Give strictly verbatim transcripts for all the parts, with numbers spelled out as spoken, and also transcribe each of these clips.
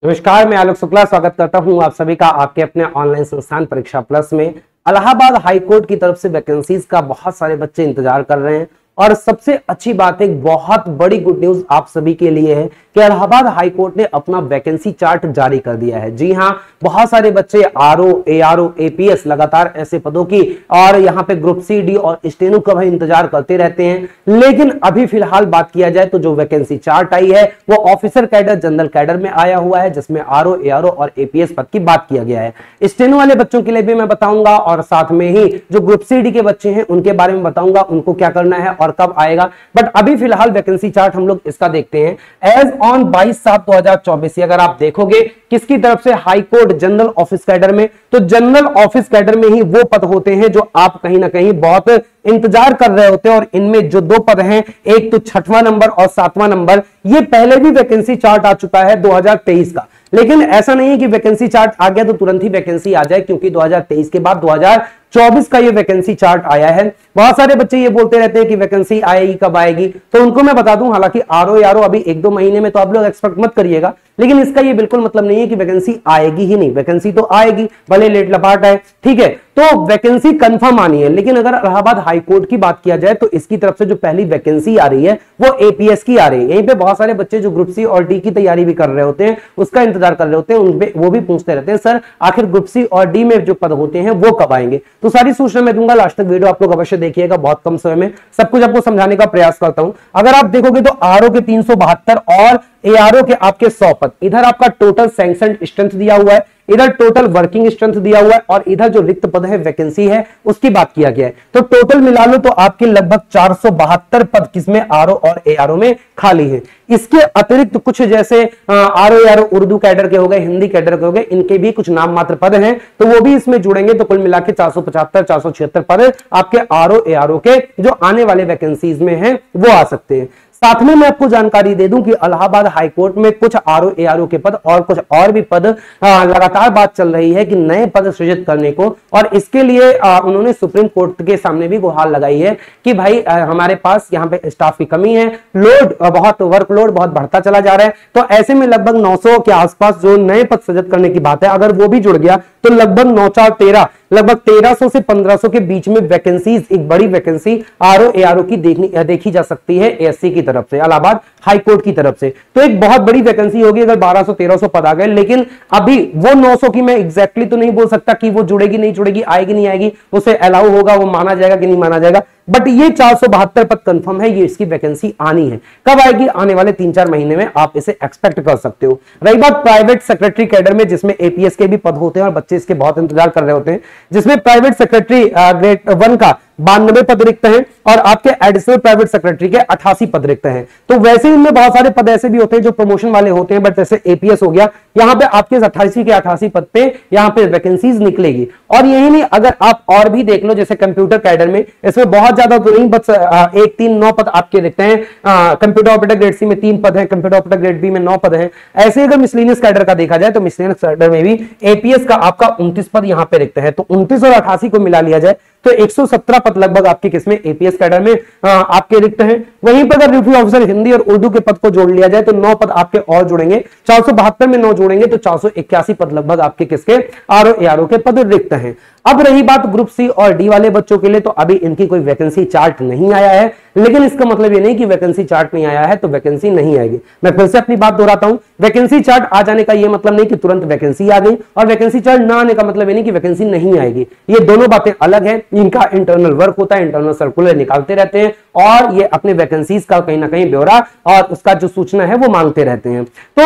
नमस्कार, मैं आलोक शुक्ला स्वागत करता हूं आप सभी का आपके अपने ऑनलाइन संस्थान परीक्षा प्लस में। इलाहाबाद हाई कोर्ट की तरफ से वैकेंसीज का बहुत सारे बच्चे इंतजार कर रहे हैं और सबसे अच्छी बात, एक बहुत बड़ी गुड न्यूज आप सभी के लिए है कि इलाहाबाद हाई कोर्ट ने अपना वैकेंसी चार्ट जारी कर दिया है। जी हां, बहुत सारे बच्चे आरओ, एआरओ, एपीएस लगातार ऐसे पदों की और यहां पे ग्रुप सी, डी और स्टेनो का भी इंतजार करते रहते हैं। लेकिन अभी फिलहाल बात किया जाए तो जो वैकेंसी चार्ट आई है वो ऑफिसर कैडर, जनरल कैडर में आया हुआ है, जिसमें आरओ, एआरओ और एपीएस पद की बात किया गया है। स्टेनो वाले बच्चों के लिए भी मैं बताऊंगा और साथ में ही जो ग्रुप सी, डी के बच्चे हैं उनके बारे में बताऊंगा, उनको क्या करना है और कब आएगा। बट अभी फिलहाल वैकेंसी चार्ट हम लोग इसका देखते हैं। एज ऑन बाईस सात दो हजार चौबीस, अगर आप देखोगे किसकी तरफ से, high court general office cadre में, तो जनरल ऑफिस कैडर में ही वो पद होते हैं जो आप कहीं ना कहीं बहुत इंतजार कर रहे होते हैं। और इनमें जो दो पद हैं, एक तो छठवां नंबर और सातवां नंबर, ये पहले भी वैकेंसी चार्ट आ चुका है दो हजार तेईस का। लेकिन ऐसा नहीं है कि वैकेंसी चार्ट आ गया तो तुरंत ही वैकेंसी आ जाए, क्योंकि दो हजार तेईस के बाद दो हजार चौबीस का ये वैकेंसी चार्ट आया है। बहुत सारे बच्चे ये बोलते रहते हैं कि वैकेंसी आएगी, कब आएगी, तो उनको मैं बता दूं, हालांकि आरओ यारो अभी एक दो महीने में तो आप लोग एक्सपेक्ट मत करिएगा, लेकिन इसका ये बिल्कुल मतलब नहीं है कि वैकेंसी आएगी ही नहीं। वैकेंसी तो आएगी, भले लेट लपाट है, ठीक है, तो वैकेंसी कंफर्म आनी है। लेकिन अगर इलाहाबाद हाई कोर्ट की बात किया जाए तो इसकी तरफ से जो पहली वैकेंसी आ रही है वो एपीएस की आ रही है। यहीं पे बहुत सारे बच्चे जो ग्रुप सी और डी की तैयारी भी कर रहे होते हैं, उसका इंतजार कर रहे होते हैं, उनपे वो भी पूछते रहते हैं, सर आखिर ग्रुप सी और डी में जो पद होते हैं वो कब आएंगे। तो सारी सूचना मैं दूंगा, लास्ट तक वीडियो आप लोग अवश्य देखिएगा, बहुत कम समय में सब कुछ आपको समझाने का प्रयास करता हूं। अगर आप देखोगे तो आरओ के तीन सौ बहत्तर और एआरओ के आपके सौ पद, इधर आपका टोटल सैंक्शन स्ट्रेंथ दिया हुआ है, इधर टोटल वर्किंग स्ट्रेंथ दिया हुआ है और इधर जो रिक्त पद है, वैकेंसी है, उसकी बात किया गया है। तो टोटल मिला लो तो आपके लगभग चार सौ बहत्तर पद किसमें, आरओ और एआरओ में खाली है। इसके अतिरिक्त कुछ जैसे आरओ, एआरओ उर्दू कैडर के हो गए, हिंदी कैडर के हो गए, इनके भी कुछ नाम मात्र पद हैं, तो वो भी इसमें जुड़ेंगे, तो कुल मिला के चार सौ पचहत्तर चार सौ छिहत्तर पद आपके आरओ, एआरओ के जो आने वाले वैकेंसीज में हैं वो आ सकते हैं। साथ में मैं आपको जानकारी दे दूं कि इलाहाबाद हाई कोर्ट में कुछ आरओ, एआरओ के पद और कुछ और भी पद लगातार बात चल रही है कि नए पद सृजित करने को, और इसके लिए आ, उन्होंने सुप्रीम कोर्ट के सामने भी गुहार लगाई है कि भाई आ, हमारे पास यहाँ पे स्टाफ की कमी है, लोड बहुत, वर्कलोड बहुत बढ़ता चला जा रहा है। तो ऐसे में लगभग नौ सौ के आसपास जो नए पद सृजित करने की बात है, अगर वो भी जुड़ गया तो लगभग नौ चार तेरह लगभग तेरह सौ से पंद्रह सौ के बीच में वैकेंसीज, एक बड़ी वैकेंसी आरओ, एआरओ की देखनी देखी जा सकती है एएससी की तरफ से, इलाहाबाद हाई कोर्ट की तरफ से। तो एक बहुत बड़ी वैकेंसी होगी अगर बारह सौ तेरह सौ पद आ गए। लेकिन अभी वो नौ सौ की मैं एग्जैक्टली तो नहीं बोल सकता कि वो जुड़ेगी नहीं जुड़ेगी, आएगी नहीं आएगी, उसे अलाउ होगा, वो माना जाएगा कि नहीं माना जाएगा, बट ये चार सौ बहत्तर पद कंफर्म है, ये इसकी वैकेंसी आनी है। कब आएगी, आने वाले तीन चार महीने में आप इसे एक्सपेक्ट कर सकते हो। रही बात प्राइवेट सेक्रेटरी कैडर में, जिसमें एपीएस के भी पद होते हैं और बच्चे इसके बहुत इंतजार कर रहे होते हैं, जिसमें प्राइवेट सेक्रेटरी ग्रेड वन का बानवे पद रिक्त हैं और आपके एडिशनल प्राइवेट सेक्रेटरी के अठासी पद रिक्त हैं। तो वैसे ही इनमें बहुत सारे पद ऐसे भी होते हैं जो प्रमोशन वाले होते हैं, बट जैसे एपीएस हो गया, यहाँ पे आपके अट्ठासी के अठासी पद पे यहाँ पे वैकेंसीज निकलेगी। और यही नहीं, अगर आप और भी देख लो, जैसे कंप्यूटर कैडर में, इसमें बहुत ज्यादा तो नहीं, बस एक तीन नौ पद आपके रिक्त हैं। कंप्यूटर ऑपरेटर ग्रेड सी में तीन पद हैं, कंप्यूटर ऑपरेटर ग्रेड बी में नौ पद हैं। ऐसे अगर मिसलेनियस कैडर का देखा जाए तो मिसलेनियस कैडर में भी एपीएस का आपका उनतीस पद यहाँ पे रिक्त है। तो उनतीस और अठासी को मिला लिया जाए तो एक सौ सत्रह पद लगभग आपके किसमें, एपीएस कैडर में आ, आपके रिक्त हैं। वहीं पर अगर रिव्यू ऑफिसर हिंदी और उर्दू के पद को जोड़ लिया जाए तो नौ पद आपके और जुड़ेंगे, चार सौ बहत्तर में नौ जोड़ेंगे तो चार सौ इक्यासी पद लगभग आपके किसके, आरओ, एआरओ के पद रिक्त हैं। अब रही बात ग्रुप सी और डी वाले बच्चों के लिए, तो अभी इनकी कोई वैकेंसी चार्ट नहीं आया है, लेकिन इसका मतलब ये नहीं कि वैकेंसी चार्ट नहीं आया है तो वैकेंसी नहीं आएगी। मैं फिर से अपनी बात दोहराता हूं, वैकेंसी चार्ट आ जाने का ये मतलब नहीं कि तुरंत वैकेंसी आ गई, और वैकेंसी चार्ट ना आने का मतलब ये नहीं कि वैकेंसी नहीं आएगी। ये दोनों बातें अलग है। इनका इंटरनल वर्क होता है, इंटरनल सर्कुलर निकालते रहते हैं और ये अपने वैकेंसीज का कहीं ना कहीं ब्यौरा और उसका जो सूचना है वो मांगते रहते हैं। तो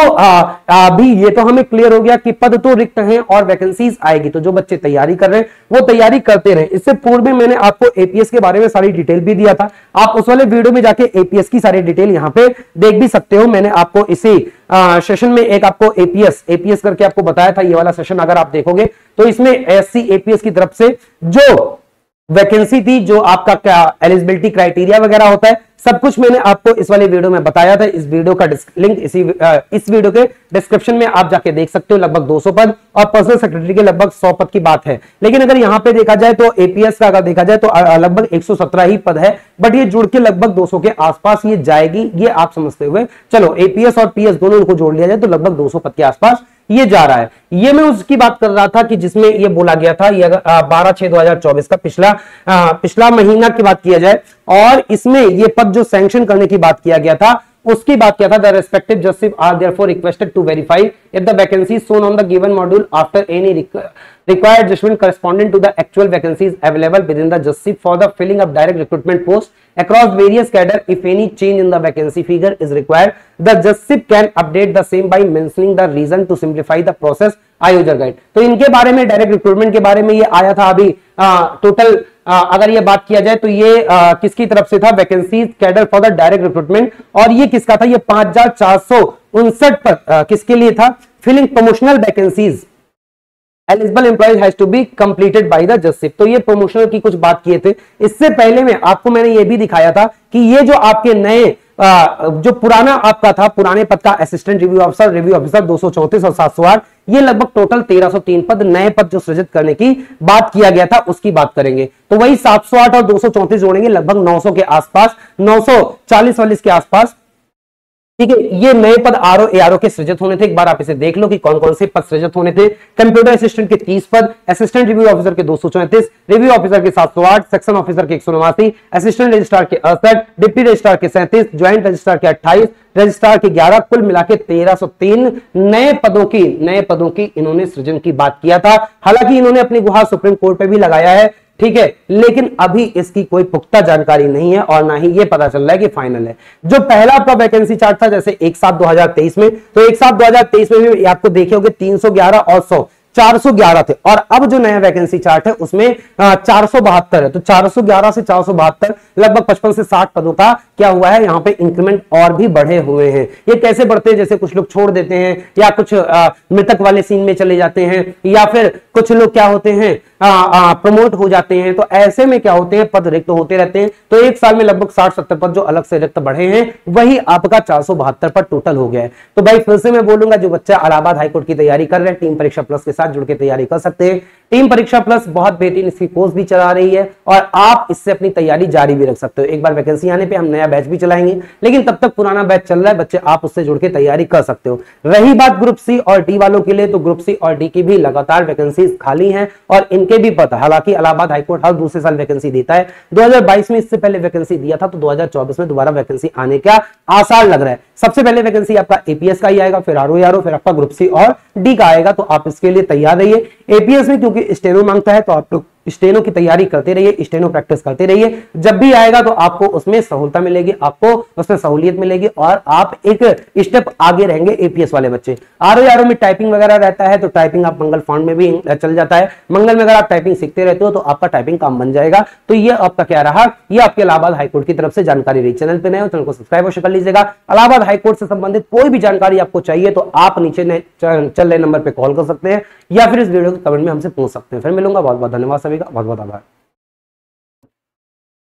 अभी ये तो हमें क्लियर हो गया कि पद तो रिक्त हैं और वैकेंसीज आएगी। तो जो बच्चे तैयारी कर रहे हैं वो तैयारी करते रहे। इससे पूर्व में मैंने आपको एपीएस के बारे में सारी डिटेल भी दिया था, आप उस वाले वीडियो में जाके एपीएस की सारी डिटेल यहाँ पे देख भी सकते हो। मैंने आपको इसी सेशन में एक आपको एपीएस एपीएस करके आपको बताया था, ये वाला सेशन अगर आप देखोगे तो इसमें एससी एपीएस की तरफ से जो वैकेंसी थी, जो आपका क्या एलिजिबिलिटी क्राइटेरिया वगैरह होता है, सब कुछ मैंने आपको इस वाले वीडियो में बताया था। इस वीडियो का लिंक इसी इस वीडियो के डिस्क्रिप्शन में आप जाके देख सकते हो। लगभग दो सौ पद और पर्सनल सेक्रेटरी के लगभग सौ पद की बात है। लेकिन अगर यहां पे देखा जाए तो एपीएस का अगर देखा जाए तो लगभग एक सौ सत्रह ही पद है, बट ये जुड़ के लगभग दो सौ के आसपास ये जाएगी, ये आप समझते हुए चलो। एपीएस और पीएस दोनों को जोड़ लिया जाए तो लगभग दो सौ पद के आसपास ये जा रहा है। ये मैं उसकी बात कर रहा था कि जिसमें ये बोला गया था, ये बारह छह दो हजार चौबीस का पिछला आ, पिछला महीना की बात किया जाए, और इसमें ये पद जो सैंक्शन करने की बात किया गया था उसकी बात किया था। The respective justice are therefore requested to verify if the vacancy shown on the given module after any required judgment corresponding to the actual vacancies available within the justice for the filling of direct recruitment posts across various cadre. If any change in the vacancy figure is required, the justice can update the same by mentioning the reason to simplify the process. I user guide. तो इनके बारे में, direct recruitment के बारे में ये आया था अभी टोटल। अगर ये बात किया जाए तो ये आ, किसकी तरफ से था, vacancy cadre for the direct recruitment, और ये किसका था, ये पांच हजार चार सौ उनसठ पर किसके लिए था, filling promotional vacancies eligible employees has to be completed by the justice. तो ये प्रमोशनल की कुछ बात किए थे। इससे पहले में आपको मैंने ये भी दिखाया था कि ये जो आपके नए आ, जो पुराना आपका था, पुराने पद का assistant review officer, review officer दो सौ चौंतीस और सात सौ आठ, ये लगभग टोटल तेरह सौ तीन पद, नए पद जो सृजित करने की बात किया गया था उसकी बात करेंगे। तो वही सात सौ आठ और दो सौ चौंतीस जोड़ेंगे, लगभग नौ सौ के आसपास, नौ सौ चालीस वालीस के आसपास। ठीक है, ये नए पद आरओ एआरओ के सृजित होने थे। एक बार आप इसे देख लो कि कौन कौन से पद सृजित होने थे। कंप्यूटर असिस्टेंट के तीस पद, असिस्टेंट रिव्यू ऑफिसर के दो सौ चौंतीस, रिव्यू ऑफिसर के सात सौ आठ, सेक्शन ऑफिसर के एक सौ नवासी, असिस्टेंट रजिस्ट्रार के अड़सठ, डिप्टी रजिस्ट्रार के सैंतीस, ज्वाइंट रजिस्ट्रार के अट्ठाईस, रजिस्ट्रार के ग्यारह, कुल मिला के तेरह सौ तीन नए पदों की नए पदों की इन्होंने सृजन की बात किया था। हालांकि इन्होंने अपनी गुहार सुप्रीम कोर्ट पे भी लगाया है, ठीक है, लेकिन अभी इसकी कोई पुख्ता जानकारी नहीं है और ना ही ये पता चल रहा है कि फाइनल है। जो पहला आपका वैकेंसी चार्ट था, जैसे एक सात दो हजार तेईस में, तो एक सात दो हजार तेईस में भी आपको देखे होंगे तीन सौ ग्यारह और सौ, चार सौ ग्यारह थे, और अब जो नया वैकेंसी चार्ट है उसमें चार सौ बहत्तर है। तो चार सौ ग्यारह से चार सौ बहत्तर, लगभग पचपन से साठ पदों का क्या हुआ है, यहाँ पे इंक्रीमेंट और भी बढ़े हुए हैं। ये कैसे बढ़ते हैं, जैसे कुछ लोग छोड़ देते हैं, या कुछ मृतक वाले सीन में चले जाते हैं, या फिर कुछ लोग क्या होते हैं, प्रमोट हो जाते हैं। तो ऐसे में क्या होते हैं, पद रिक्त होते रहते हैं। तो एक साल में लगभग साठ सत्तर पद जो अलग से रिक्त बढ़े हैं, वही आपका चार सौ बहत्तर पद टोटल हो गया है। तो भाई फिर से मैं बोलूंगा, जो बच्चा इलाहाबाद हाईकोर्ट की तैयारी कर रहे हैं, टीम परीक्षा प्लस के साथ जुड़ के तैयारी कर सकते हैं। टीम परीक्षा प्लस बहुत बेहतरीन इसकी कोर्स भी चला रही है और आप इससे अपनी तैयारी जारी भी रख सकते हो। एक बार वैकेंसी आने पे हम नया बैच भी चलाएंगे, लेकिन तब तक पुराना बैच चल रहा है बच्चे, आप उससे जुड़ के तैयारी कर सकते हो। रही बात ग्रुप सी और डी वालों के लिए, तो ग्रुप सी और डी की भी लगातार वैकेंसी खाली हैं और इनके भी पता, हालांकि इलाहाबाद हाईकोर्ट हर दूसरे साल वैकेंसी देता है। दो हजार बाईस में इससे पहले वैकेंसी दिया था, तो दो हजार चौबीस में दोबारा वैकेंसी आने का आसार लग रहा है। सबसे पहले वैकेंसी आपका एपीएस का ही आएगा, फिर आरओ आरओ, फिर आपका ग्रुप सी और डी का आएगा। तो आप इसके लिए तैयार रहिए। एपीएस में क्योंकि स्टेनो मांगता है, तो आप लोग स्टेनो की तैयारी करते रहिए, स्टेनो प्रैक्टिस करते रहिए। जब भी आएगा तो आपको उसमें सहूलता मिलेगी, आपको उसमें सहूलियत मिलेगी और आप एक स्टेप आगे रहेंगे एपीएस वाले बच्चे। आरओ आरओ में टाइपिंग वगैरह रहता है, तो टाइपिंग आप मंगल फॉन्ट में भी चल जाता है। मंगल में अगर आप टाइपिंग सीखते रहते हो तो आपका टाइपिंग काम बन जाएगा। तो ये आपका क्या रहा, ये आपके इलाहाबाद हाईकोर्ट की तरफ से जानकारी रही। चैनल पे नए हो, चैनल को सब्सक्राइब अवश्य कर लीजिएगा। इलाहाबाद हाईकोर्ट से संबंधित कोई भी जानकारी आपको चाहिए तो आप नीचे चल रहे नंबर पे कॉल कर सकते हैं या फिर इस वीडियो के कमेंट में हमसे पूछ सकते हैं। फिर मिलूंगा। बहुत बहुत धन्यवाद सभी का, बहुत बहुत आभार।